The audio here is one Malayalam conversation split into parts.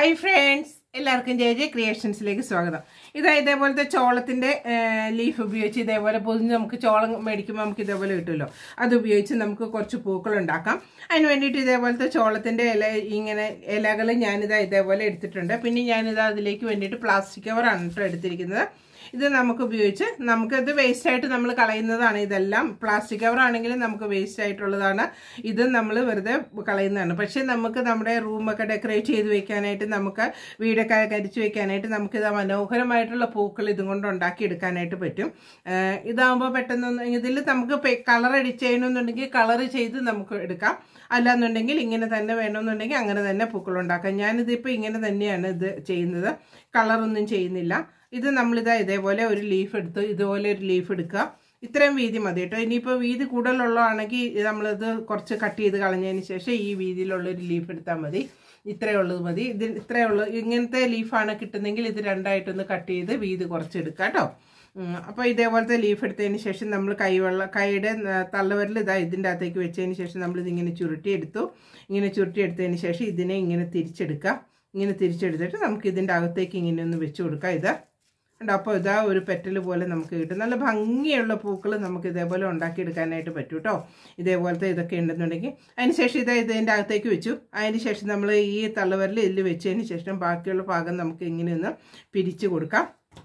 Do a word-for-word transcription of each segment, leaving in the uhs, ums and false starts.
Hi friends, എല്ലാവർക്കും ജെ ജെ ക്രിയേഷൻസിലേക്ക് സ്വാഗതം. ഇതാ ഇതേപോലത്തെ ചോളത്തിന്റെ ലീഫ് ഉപയോഗിച്ച് ഇതേപോലെ പൊതിഞ്ഞ് നമുക്ക് ചോളം മേടിക്കുമ്പോൾ നമുക്ക് ഇതേപോലെ കിട്ടുമല്ലോ. അത് ഉപയോഗിച്ച് നമുക്ക് കുറച്ച് പൂക്കൾ ഉണ്ടാക്കാം. അതിന് വേണ്ടിയിട്ട് ഇതേപോലത്തെ ചോളത്തിന്റെ ഇല ഇങ്ങനെ ഇലകൾ ഞാനിതാ ഇതേപോലെ എടുത്തിട്ടുണ്ട്. പിന്നെ ഞാനിതാ അതിലേക്ക് വേണ്ടിയിട്ട് പ്ലാസ്റ്റിക് കവറാണ് കേട്ടോ എടുത്തിരിക്കുന്നത്. ഇത് നമുക്ക് ഉപയോഗിച്ച് നമുക്കിത് വേസ്റ്റ് ആയിട്ട് നമ്മൾ കളയുന്നതാണ്. ഇതെല്ലാം പ്ലാസ്റ്റിക് കവർ ആണെങ്കിലും നമുക്ക് വേസ്റ്റ് ആയിട്ടുള്ളതാണ്. ഇത് നമ്മൾ വെറുതെ കളയുന്നതാണ്. പക്ഷെ നമുക്ക് നമ്മുടെ റൂമൊക്കെ ഡെക്കറേറ്റ് ചെയ്ത് വെക്കാനായിട്ട്, നമുക്ക് വീടൊക്കെ കരിച്ചു വെക്കാനായിട്ട് നമുക്കിത് മനോഹരമായിട്ടുള്ള പൂക്കൾ ഇതും കൊണ്ട് ഉണ്ടാക്കിയെടുക്കാനായിട്ട് പറ്റും. ഇതാകുമ്പോൾ പെട്ടെന്ന് ഇതിൽ നമുക്ക് കളർ അടിച്ച് ചെയ്യണമെന്നുണ്ടെങ്കിൽ കളർ ചെയ്ത് നമുക്ക് എടുക്കാം. അല്ലാന്നുണ്ടെങ്കിൽ ഇങ്ങനെ തന്നെ വേണമെന്നുണ്ടെങ്കിൽ അങ്ങനെ തന്നെ പൂക്കൾ ഉണ്ടാക്കാം. ഞാനിതിപ്പോൾ ഇങ്ങനെ തന്നെയാണ് ഇത് ചെയ്യുന്നത്, കളറൊന്നും ചെയ്യുന്നില്ല. ഇത് നമ്മളിതാ ഇതേപോലെ ഒരു ലീഫ് എടുത്ത് ഇതുപോലെ ഒരു ലീഫ് എടുക്കുക. ഇത്രയും വീതി മതി കേട്ടോ. ഇനിയിപ്പോൾ വീതി കൂടുതലുള്ളതാണെങ്കിൽ നമ്മളിത് കുറച്ച് കട്ട് ചെയ്ത് കളഞ്ഞതിന് ശേഷം ഈ വീതിയിലുള്ളൊരു ലീഫ് എടുത്താൽ മതി. ഇത്രയുള്ളത് മതി. ഇത് ഇത്രയുള്ളൂ. ഇങ്ങനത്തെ ലീഫാണ് കിട്ടുന്നെങ്കിൽ ഇത് രണ്ടായിട്ടൊന്ന് കട്ട് ചെയ്ത് വീതി കുറച്ചെടുക്കാം കേട്ടോ. അപ്പോൾ ഇതേപോലത്തെ ലീഫ് എടുത്തതിന് ശേഷം നമ്മൾ കൈവെള്ള കൈയുടെ തള്ളവരിൽ ഇതാ ഇതിൻ്റെ അകത്തേക്ക് വെച്ചതിന് ശേഷം നമ്മളിതിങ്ങനെ ചുരുട്ടിയെടുത്തു. ഇങ്ങനെ ചുരുട്ടിയെടുത്തതിന് ശേഷം ഇതിനെ ഇങ്ങനെ തിരിച്ചെടുക്കുക. ഇങ്ങനെ തിരിച്ചെടുത്തിട്ട് നമുക്ക് ഇതിൻ്റെ അകത്തേക്ക് ഇങ്ങനെ ഒന്ന് വെച്ച് കൊടുക്കാം. ഇതാ ഉണ്ട്. അപ്പോൾ ഇതാ ഒരു പെറ്റൽ പോലെ നമുക്ക് കിട്ടും. നല്ല ഭംഗിയുള്ള പൂക്കൾ നമുക്ക് ഇതേപോലെ ഉണ്ടാക്കിയെടുക്കാനായിട്ട് പറ്റും കേട്ടോ. ഇതേപോലത്തെ ഇതൊക്കെ ഉണ്ടെന്നുണ്ടെങ്കിൽ അതിന് ശേഷം ഇതാ ഇതിൻ്റെ അകത്തേക്ക് വെച്ചു. അതിന് ശേഷം നമ്മൾ ഈ തള്ളവരിൽ ഇതിൽ വെച്ചതിന് ശേഷം ബാക്കിയുള്ള ഭാഗം നമുക്ക് ഇങ്ങനെ ഒന്ന് പിരിച്ചു കൊടുക്കാം.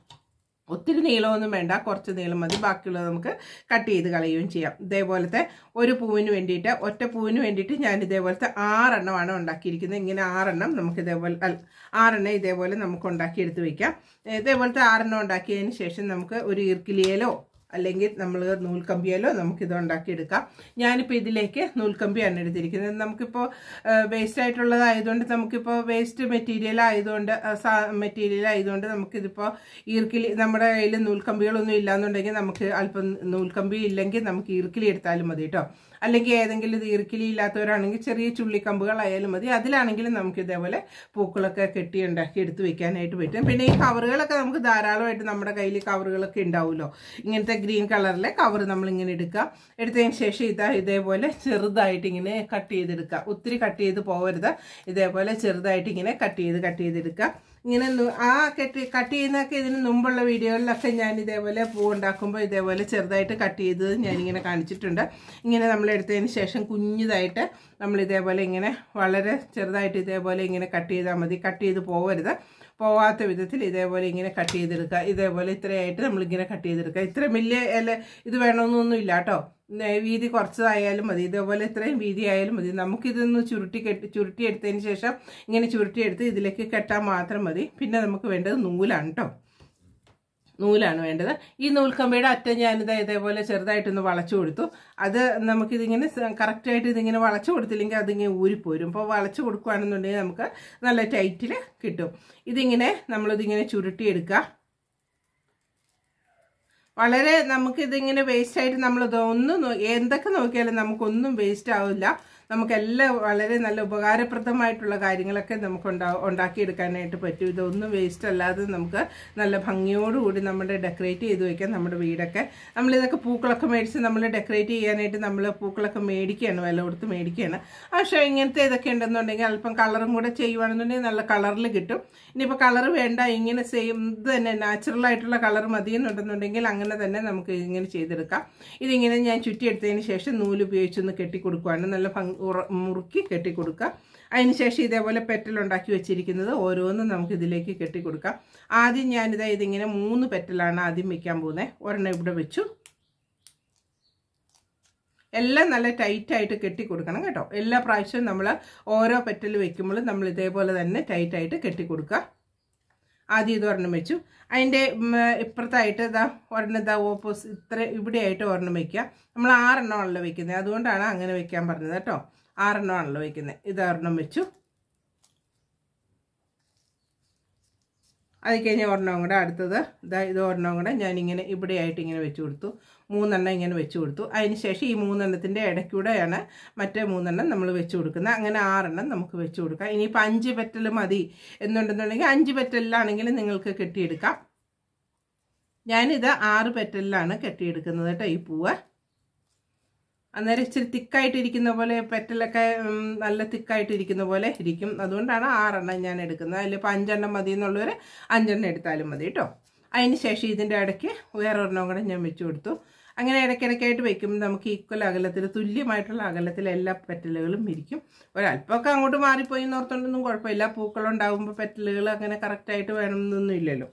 ഒത്തിരി നീളമൊന്നും വേണ്ട, കുറച്ച് നീളം മതി. ബാക്കിയുള്ളത് നമുക്ക് കട്ട് ചെയ്ത് കളയുകയും ചെയ്യാം. ഇതേപോലത്തെ ഒരു പൂവിന് വേണ്ടിയിട്ട്, ഒറ്റ പൂവിന് വേണ്ടിയിട്ട് ഞാൻ ഇതേപോലത്തെ ആറെണ്ണമാണ് ഉണ്ടാക്കിയിരിക്കുന്നത്. ഇങ്ങനെ ആറെണ്ണം നമുക്ക് ഇതേപോലെ ആറെണ്ണം ഇതേപോലെ നമുക്ക് ഉണ്ടാക്കിയെടുത്ത് വയ്ക്കാം. ഇതേപോലത്തെ ആറെണ്ണം ഉണ്ടാക്കിയതിന് ശേഷം നമുക്ക് ഒരു ഈർക്കിലിയിലോ അല്ലെങ്കിൽ നമ്മൾ നൂൽക്കമ്പിയാലോ നമുക്കിത് ഉണ്ടാക്കിയെടുക്കാം. ഞാനിപ്പോൾ ഇതിലേക്ക് നൂൽക്കമ്പിയാണ് എടുത്തിരിക്കുന്നത്. നമുക്കിപ്പോൾ വേസ്റ്റ് ആയിട്ടുള്ളതായതുകൊണ്ട്, നമുക്കിപ്പോൾ വേസ്റ്റ് മെറ്റീരിയൽ ആയതുകൊണ്ട് മെറ്റീരിയൽ ആയതുകൊണ്ട് നമുക്കിതിപ്പോൾ ഈർക്കിലി നമ്മുടെ കയ്യിൽ നൂൽക്കമ്പികളൊന്നും ഇല്ലാന്നുണ്ടെങ്കിൽ നമുക്ക് അല്പം നൂൽക്കമ്പി ഇല്ലെങ്കിൽ നമുക്ക് ഈർക്കിലി എടുത്താലും മതി കേട്ടോ. അല്ലെങ്കിൽ ഏതെങ്കിലും ഇത് ഈർക്കിലി ഇല്ലാത്തവരാണെങ്കിൽ ചെറിയ ചുള്ളിക്കമ്പുകളായാലും മതി. അതിലാണെങ്കിലും നമുക്ക് ഇതേപോലെ പൂക്കളൊക്കെ കെട്ടി ഉണ്ടാക്കി എടുത്ത് വെക്കാനായിട്ട് പറ്റും. പിന്നെ ഈ കവറുകളൊക്കെ നമുക്ക് ധാരാളമായിട്ട് നമ്മുടെ കയ്യിൽ കവറുകളൊക്കെ ഉണ്ടാവുമല്ലോ. ഇങ്ങനത്തെ ഗ്രീൻ കളറിലെ കവർ നമ്മളിങ്ങനെ എടുക്കുക. എടുത്തതിന് ശേഷം ഇതാ ഇതേപോലെ ചെറുതായിട്ട് ഇങ്ങനെ കട്ട് ചെയ്തെടുക്കുക. ഒത്തിരി കട്ട് ചെയ്ത് പോകരുത്. ഇതേപോലെ ചെറുതായിട്ട് ഇങ്ങനെ കട്ട് ചെയ്ത് കട്ട് ചെയ്തെടുക്കുക. ഇങ്ങനെ ആ കെട്ടി കട്ട് ചെയ്യുന്നതൊക്കെ ഇതിന് മുമ്പുള്ള വീഡിയോകളിലൊക്കെ ഞാൻ ഇതേപോലെ പൂ ഉണ്ടാക്കുമ്പോൾ ഇതേപോലെ ചെറുതായിട്ട് കട്ട് ചെയ്തത് ഞാനിങ്ങനെ കാണിച്ചിട്ടുണ്ട്. ഇങ്ങനെ നമ്മൾ എടുത്തതിന് ശേഷം കുഞ്ഞിതായിട്ട് നമ്മൾ ഇതേപോലെ ഇങ്ങനെ വളരെ ചെറുതായിട്ട് ഇതേപോലെ ഇങ്ങനെ കട്ട് ചെയ്താൽ മതി. കട്ട് ചെയ്ത് പോകരുത്. പോവാത്ത വിധത്തിൽ ഇതേപോലെ ഇങ്ങനെ കട്ട് ചെയ്തെടുക്കുക. ഇതേപോലെ ഇത്രയായിട്ട് നമ്മളിങ്ങനെ കട്ട് ചെയ്തെടുക്കുക. ഇത്ര വലിയ ഇല ഇത് വേണമെന്നൊന്നും ഇല്ല കേട്ടോ. വീതി കുറച്ചതായാലും മതി. ഇതേപോലെ ഇത്രയും വീതി ആയാലും മതി. നമുക്കിതൊന്ന് ചുരുട്ടി കെട്ടി ചുരുട്ടി എടുത്തതിന് ശേഷം ഇങ്ങനെ ചുരുട്ടിയെടുത്ത് ഇതിലേക്ക് കെട്ടാൻ മാത്രം മതി. പിന്നെ നമുക്ക് വേണ്ടത് നൂലാണ് കേട്ടോ. നൂലാണ് വേണ്ടത്. ഈ നൂൽക്കമ്പിയുടെ അറ്റം ഞാനിത് ഇതേപോലെ ചെറുതായിട്ടൊന്ന് വളച്ചു കൊടുത്തു. അത് നമുക്കിതിങ്ങനെ കറക്റ്റായിട്ട് ഇതിങ്ങനെ വളച്ചു കൊടുത്തില്ലെങ്കിൽ അതിങ്ങനെ ഊരിപ്പോരും. അപ്പോൾ വളച്ചു കൊടുക്കുകയാണെന്നുണ്ടെങ്കിൽ നമുക്ക് നല്ല ടൈറ്റിൽ കിട്ടും. ഇതിങ്ങനെ നമ്മളിതിങ്ങനെ ചുരുട്ടിയെടുക്കുക. വളരെ നമുക്കിതിങ്ങനെ വേസ്റ്റായിട്ട് നമ്മളിത് ഒന്നും എന്തൊക്കെ നോക്കിയാലും നമുക്കൊന്നും വേസ്റ്റ് ആവില്ല. നമുക്കെല്ലാം വളരെ നല്ല ഉപകാരപ്രദമായിട്ടുള്ള കാര്യങ്ങളൊക്കെ നമുക്ക് ഉണ്ടാ ഉണ്ടാക്കിയെടുക്കാനായിട്ട് പറ്റും. ഇതൊന്നും വേസ്റ്റ് അല്ലാതെ നമുക്ക് നല്ല ഭംഗിയോടുകൂടി നമ്മുടെ ഡെക്കറേറ്റ് ചെയ്ത് വയ്ക്കാം നമ്മുടെ വീടൊക്കെ. നമ്മളിതൊക്കെ പൂക്കളൊക്കെ മേടിച്ച് നമ്മൾ ഡെക്കറേറ്റ് ചെയ്യാനായിട്ട് നമ്മൾ പൂക്കളൊക്കെ മേടിക്കുകയാണ്, വില കൊടുത്ത് മേടിക്കുകയാണ്. പക്ഷേ ഇങ്ങനത്തെ ഇതൊക്കെ ഉണ്ടെന്നുണ്ടെങ്കിൽ അല്പം കളറും കൂടെ ചെയ്യുവാണെന്നുണ്ടെങ്കിൽ നല്ല കളറിൽ കിട്ടും. ഇനിയിപ്പോൾ കളർ വേണ്ട, ഇങ്ങനെ സെയിം ഇത് തന്നെ നാച്ചുറലായിട്ടുള്ള കളർ മതിയെന്നുണ്ടെന്നുണ്ടെങ്കിൽ അങ്ങനെ തന്നെ നമുക്ക് ഇങ്ങനെ ചെയ്തെടുക്കാം. ഇതിങ്ങനെ ഞാൻ ചുറ്റിയെടുത്തതിന് ശേഷം നൂല് ഉപയോഗിച്ചൊന്ന് കെട്ടിക്കൊടുക്കുകയാണ്. നല്ല ഭംഗി മുറുക്കി കെട്ടിക്കൊടുക്കുക. അതിനുശേഷം ഇതേപോലെ പെറ്റലുണ്ടാക്കി വെച്ചിരിക്കുന്നത് ഓരോന്നും നമുക്ക് ഇതിലേക്ക് കെട്ടിക്കൊടുക്കാം. ആദ്യം ഞാനിതാ ഇതിങ്ങനെ മൂന്ന് പെറ്റലാണ് ആദ്യം വെക്കാൻ പോകുന്നത്. ഒരെണ്ണം ഇവിടെ വെച്ചു. എല്ലാം നല്ല ടൈറ്റായിട്ട് കെട്ടിക്കൊടുക്കണം കേട്ടോ. എല്ലാ പ്രാവശ്യവും നമ്മൾ ഓരോ പെറ്റൽ വെക്കുമ്പോൾ നമ്മൾ ഇതേപോലെ തന്നെ ടൈറ്റായിട്ട് കെട്ടിക്കൊടുക്കുക. ആദ്യം ഇത് ഒരെണ്ണം വെച്ചു. അതിൻ്റെ ഇപ്പുറത്തായിട്ട് ഇതാ ഒരെണ്ണം ഇതാ ഓപ്പോസിറ്റ് ഇത്ര ഇവിടെയായിട്ട് ഒരെണ്ണം വയ്ക്കുക. നമ്മൾ ആറെണ്ണമാണല്ലോ വെക്കുന്നത്, അതുകൊണ്ടാണ് അങ്ങനെ വെക്കാൻ പറഞ്ഞത് കേട്ടോ. ആറെണ്ണമാണല്ലോ വെക്കുന്നത്. ഇത് ഒരെണ്ണം വെച്ചു. അത് കഴിഞ്ഞ് ഒരെണ്ണം കൂടെ അടുത്തത് ഇതാ ഇത് ഒരെണ്ണം കൂടെ ഞാനിങ്ങനെ ഇവിടെയായിട്ട് ഇങ്ങനെ വെച്ച് കൊടുത്തു. മൂന്നെണ്ണം ഇങ്ങനെ വെച്ച് കൊടുത്തു. അതിന് ശേഷം ഈ മൂന്നെണ്ണത്തിൻ്റെ ഇടയ്ക്കൂടെയാണ് മറ്റേ മൂന്നെണ്ണം നമ്മൾ വെച്ച് കൊടുക്കുന്നത്. അങ്ങനെ ആറെണ്ണം നമുക്ക് വെച്ച് കൊടുക്കാം. ഇനിയിപ്പോൾ അഞ്ച് പെറ്റൽ മതി എന്നുണ്ടെന്നുണ്ടെങ്കിൽ അഞ്ച് പെറ്റലിലാണെങ്കിൽ നിങ്ങൾക്ക് കെട്ടിയെടുക്കാം. ഞാനിത് ആറ് പെറ്റലിലാണ് കെട്ടിയെടുക്കുന്നത് കേട്ടോ ഈ പൂവ്. അന്നേരം ഇച്ചിരി തിക്കായിട്ടിരിക്കുന്ന പോലെ പെറ്റലൊക്കെ നല്ല തിക്കായിട്ടിരിക്കുന്ന പോലെ ഇരിക്കും. അതുകൊണ്ടാണ് ആറെണ്ണം ഞാൻ എടുക്കുന്നത്. അതിലിപ്പോൾ അഞ്ചെണ്ണം മതി എന്നുള്ളവർ അഞ്ചെണ്ണം എടുത്താലും മതി കേട്ടോ. അതിന് ശേഷം ഇതിൻ്റെ ഇടയ്ക്ക് വേറൊരെണ്ണം കൂടെ ഞാൻ വെച്ച് കൊടുത്തു. അങ്ങനെ ഇടയ്ക്കിടയ്ക്കായിട്ട് വെക്കുമ്പോൾ നമുക്ക് ഈക്വൽ അകലത്തിൽ, തുല്യമായിട്ടുള്ള അകലത്തിൽ എല്ലാ പെറ്റലുകളും ഇരിക്കും. ഒരല്പമൊക്കെ അങ്ങോട്ട് മാറിപ്പോയി എന്നോർത്തുകൊണ്ടൊന്നും കുഴപ്പമില്ല. പൂക്കളുണ്ടാകുമ്പോൾ പെറ്റലുകൾ അങ്ങനെ കറക്റ്റായിട്ട് വേണമെന്നൊന്നും ഇല്ലല്ലോ.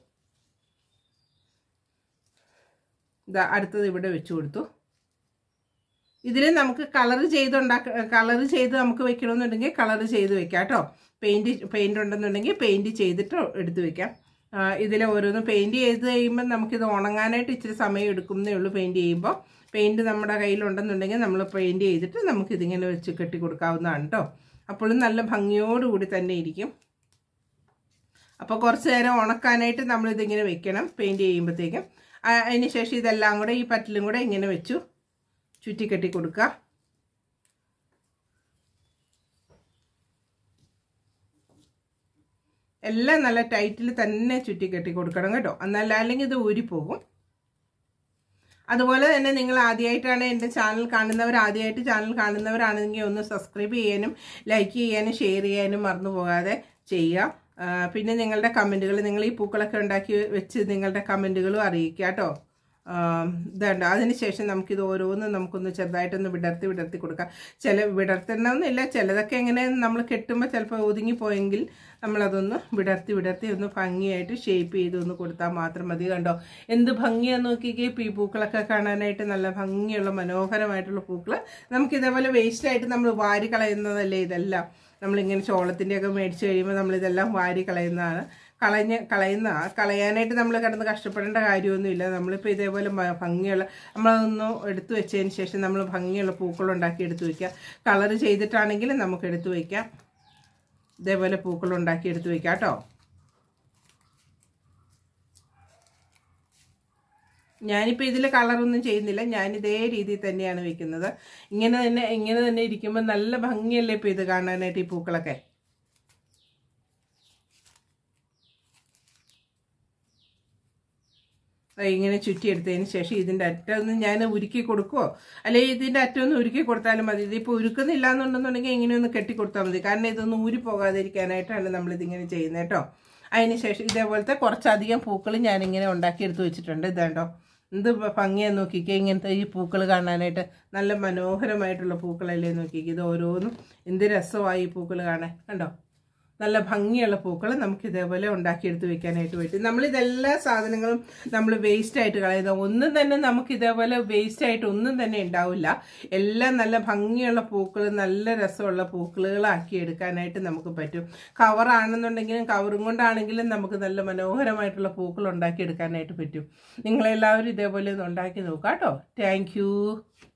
ഇതാ അടുത്തത് ഇവിടെ വെച്ച് കൊടുത്തു. ഇതിൽ നമുക്ക് കളർ ചെയ്തുണ്ടാക്ക കളർ ചെയ്ത് നമുക്ക് വെക്കണമെന്നുണ്ടെങ്കിൽ കളർ ചെയ്ത് വെക്കാം കേട്ടോ. പെയിൻറ്റ് പെയിൻ്റ് ഉണ്ടെന്നുണ്ടെങ്കിൽ പെയിൻറ്റ് ചെയ്തിട്ട് എടുത്ത് വെക്കാം. ഇതിൽ ഓരോന്ന് പെയിൻറ്റ് ചെയ്ത് കഴിയുമ്പോൾ നമുക്കിത് ഉണങ്ങാനായിട്ട് ഇച്ചിരി സമയം എടുക്കുന്നേ ഉള്ളൂ. പെയിൻറ്റ് ചെയ്യുമ്പോൾ പെയിൻറ്റ് നമ്മുടെ കയ്യിലുണ്ടെന്നുണ്ടെങ്കിൽ നമ്മൾ പെയിൻറ്റ് ചെയ്തിട്ട് നമുക്കിതിങ്ങനെ വെച്ച് കെട്ടി കൊടുക്കാവുന്നതാണ് കേട്ടോ. അപ്പോഴും നല്ല ഭംഗിയോടുകൂടി തന്നെ ഇരിക്കും. അപ്പോൾ കുറച്ച് നേരം ഉണക്കാനായിട്ട് നമ്മളിതിങ്ങനെ വെക്കണം പെയിൻറ്റ് ചെയ്യുമ്പോഴത്തേക്കും. അതിന് ശേഷം ഇതെല്ലാം കൂടെ ഈ പറ്റിലും കൂടെ ഇങ്ങനെ വെച്ചു ചുറ്റി കെട്ടി കൊടുക്കുക. എല്ലാം നല്ല ടൈറ്റിൽ തന്നെ ചുറ്റി കെട്ടി കൊടുക്കണം കേട്ടോ. എന്നല്ല അല്ലെങ്കിൽ ഇത് ഊരിപ്പോകും. അതുപോലെ തന്നെ നിങ്ങൾ ആദ്യമായിട്ടാണ് എൻ്റെ ചാനൽ കാണുന്നവർ ആദ്യമായിട്ട് ചാനൽ കാണുന്നവരാണെങ്കിൽ ഒന്ന് സബ്സ്ക്രൈബ് ചെയ്യാനും ലൈക്ക് ചെയ്യാനും ഷെയർ ചെയ്യാനും മറന്നു പോകാതെ ചെയ്യുക. പിന്നെ നിങ്ങളുടെ കമൻറ്റുകൾ, നിങ്ങൾ ഈ പൂക്കളൊക്കെ ഉണ്ടാക്കി വെച്ച് നിങ്ങളുടെ കമൻറ്റുകളും അറിയിക്കുക കേട്ടോ. ഇതുണ്ട്. അതിനുശേഷം നമുക്കിത് ഓരോന്നും നമുക്കൊന്ന് ചെറുതായിട്ടൊന്ന് വിടർത്തി വിടർത്തി കൊടുക്കാം. ചില വിടർത്തണമെന്നില്ല, ചിലതൊക്കെ എങ്ങനെ നമ്മൾ കെട്ടുമ്പോൾ ചിലപ്പോൾ ഒതുങ്ങിപ്പോയെങ്കിൽ നമ്മളതൊന്ന് വിടർത്തി വിടർത്തി ഒന്ന് ഭംഗിയായിട്ട് ഷേപ്പ് ചെയ്ത് ഒന്ന് കൊടുത്താൽ മാത്രം മതി. കണ്ടോ എന്ത് ഭംഗിയാന്ന് നോക്കിക്കേ. ഈ പൂക്കളൊക്കെ കാണാനായിട്ട് നല്ല ഭംഗിയുള്ള മനോഹരമായിട്ടുള്ള പൂക്കൾ. നമുക്കിതേപോലെ വേസ്റ്റായിട്ട് നമ്മൾ വാരി കളയുന്നതല്ലേ ഇതെല്ലാം. നമ്മളിങ്ങനെ ചോളത്തിൻ്റെയൊക്കെ മേടിച്ച് കഴിയുമ്പോൾ നമ്മളിതെല്ലാം വാരി കളയുന്നതാണ്. കളഞ്ഞ് കളയുന്ന കളയാനായിട്ട് നമ്മൾ കിടന്ന് കഷ്ടപ്പെടേണ്ട കാര്യമൊന്നുമില്ല. നമ്മളിപ്പോൾ ഇതേപോലെ ഭംഗിയുള്ള നമ്മളതൊന്ന് എടുത്തു വെച്ചതിന് ശേഷം നമ്മൾ ഭംഗിയുള്ള പൂക്കളുണ്ടാക്കി എടുത്തു വയ്ക്കുക. കളർ ചെയ്തിട്ടാണെങ്കിലും നമുക്ക് എടുത്തു വയ്ക്കാം. ഇതേപോലെ പൂക്കളുണ്ടാക്കി എടുത്തു വയ്ക്കാം കേട്ടോ. ഞാനിപ്പോൾ ഇതിൽ കളറൊന്നും ചെയ്യുന്നില്ല. ഞാനിതേ രീതിയിൽ തന്നെയാണ് വെക്കുന്നത്. ഇങ്ങനെ തന്നെ ഇങ്ങനെ തന്നെ ഇരിക്കുമ്പോൾ നല്ല ഭംഗിയല്ലേ ഇപ്പോൾ ഇത് കാണാനായിട്ട് ഈ പൂക്കളൊക്കെ. ഇങ്ങനെ ചുറ്റിയെടുത്തതിന് ശേഷം ഇതിൻ്റെ അറ്റമൊന്നും ഞാൻ ഉരുക്കി കൊടുക്കുമോ അല്ലെങ്കിൽ ഇതിൻ്റെ അറ്റമൊന്ന് ഉരുക്കി കൊടുത്താലും മതി. ഇതിപ്പോൾ ഉരുക്കുന്നില്ല എന്നുണ്ടെന്നുണ്ടെങ്കിൽ ഇങ്ങനെയൊന്ന് കെട്ടി കൊടുത്താൽ മതി. കാരണം ഇതൊന്നും ഊരി പോകാതിരിക്കാനായിട്ടാണ് നമ്മളിതിങ്ങനെ ചെയ്യുന്നത് കേട്ടോ. അതിന് ശേഷം ഇതേപോലത്തെ കുറച്ചധികം പൂക്കൾ ഞാനിങ്ങനെ ഉണ്ടാക്കിയെടുത്ത് വെച്ചിട്ടുണ്ട്. ഇതാണ്ടോ എന്ത് ഭംഗിയാന്ന് നോക്കിക്കേ. ഇങ്ങനത്തെ ഈ പൂക്കൾ കാണാനായിട്ട് നല്ല മനോഹരമായിട്ടുള്ള പൂക്കളല്ലേ നോക്കിക്കേ. ഇത് ഓരോന്നും എന്ത് രസമായി ഈ പൂക്കൾ കാണാൻ. കണ്ടോ നല്ല ഭംഗിയുള്ള പൂക്കൾ നമുക്ക് ഇതേപോലെ ഉണ്ടാക്കിയെടുത്ത് വെക്കാനായിട്ട് പറ്റും. നമ്മളിതെല്ലാ സാധനങ്ങളും നമ്മൾ വേസ്റ്റായിട്ട് കളയുന്ന ഒന്നും തന്നെ നമുക്ക് ഇതേപോലെ വേസ്റ്റായിട്ട് ഒന്നും തന്നെ ഉണ്ടാവില്ല. എല്ലാം നല്ല ഭംഗിയുള്ള പൂക്കൾ, നല്ല രസമുള്ള പൂക്കളുകളാക്കി എടുക്കാനായിട്ട് നമുക്ക് പറ്റും. കവറാണെന്നുണ്ടെങ്കിലും കവറും കൊണ്ടാണെങ്കിലും നമുക്ക് നല്ല മനോഹരമായിട്ടുള്ള പൂക്കൾ ഉണ്ടാക്കിയെടുക്കാനായിട്ട് പറ്റും. നിങ്ങളെല്ലാവരും ഇതേപോലെ ഒന്ന് ഉണ്ടാക്കി നോക്കാം കേട്ടോ. താങ്ക്